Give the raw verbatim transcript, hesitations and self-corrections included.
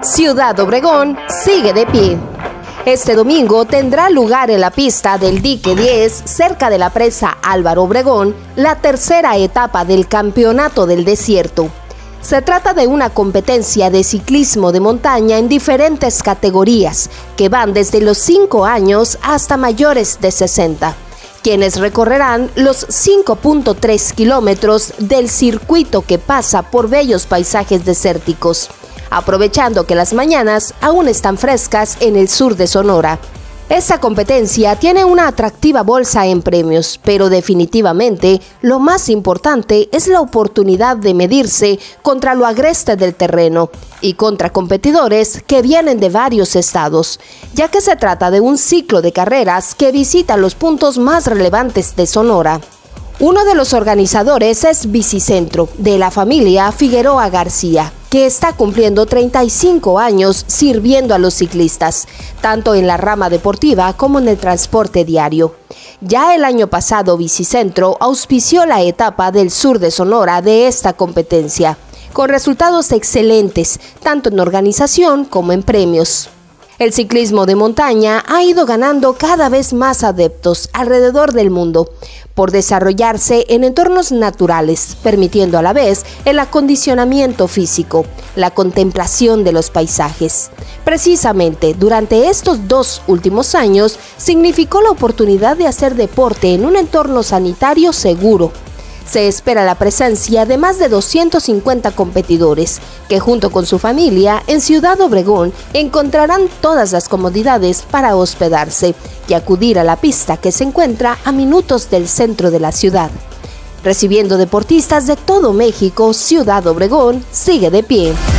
Ciudad Obregón sigue de pie. Este domingo tendrá lugar en la pista del Dique diez, cerca de la presa Álvaro Obregón, la tercera etapa del Campeonato del Desierto. Se trata de una competencia de ciclismo de montaña en diferentes categorías, que van desde los cinco años hasta mayores de sesenta, quienes recorrerán los cinco punto tres kilómetros del circuito que pasa por bellos paisajes desérticos, aprovechando que las mañanas aún están frescas en el sur de Sonora. Esta competencia tiene una atractiva bolsa en premios, pero definitivamente lo más importante es la oportunidad de medirse contra lo agreste del terreno y contra competidores que vienen de varios estados, ya que se trata de un ciclo de carreras que visita los puntos más relevantes de Sonora. Uno de los organizadores es Bicicentro, de la familia Figueroa García, que está cumpliendo treinta y cinco años sirviendo a los ciclistas, tanto en la rama deportiva como en el transporte diario. Ya el año pasado, Bicicentro auspició la etapa del sur de Sonora de esta competencia, con resultados excelentes, tanto en organización como en premios. El ciclismo de montaña ha ido ganando cada vez más adeptos alrededor del mundo, por desarrollarse en entornos naturales, permitiendo a la vez el acondicionamiento físico, la contemplación de los paisajes. Precisamente, durante estos dos últimos años, significó la oportunidad de hacer deporte en un entorno sanitario seguro. Se espera la presencia de más de doscientos cincuenta competidores, que junto con su familia en Ciudad Obregón encontrarán todas las comodidades para hospedarse y acudir a la pista que se encuentra a minutos del centro de la ciudad. Recibiendo deportistas de todo México, Ciudad Obregón sigue de pie.